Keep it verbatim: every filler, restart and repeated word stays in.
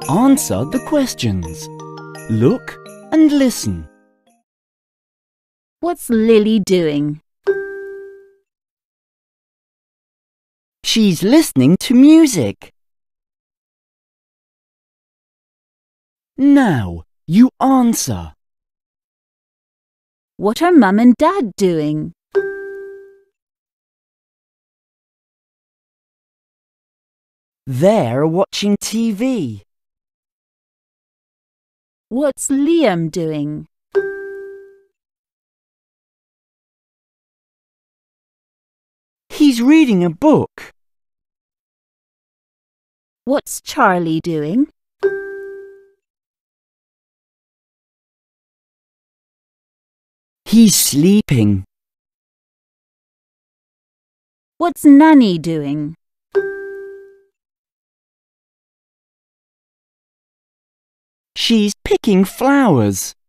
Answer the questions. Look and listen. What's Lily doing? She's listening to music. Now, you answer. What are Mum and Dad doing? They're watching T V. What's Liam doing? He's reading a book. What's Charlie doing? He's sleeping. What's Nanny doing? She's picking flowers.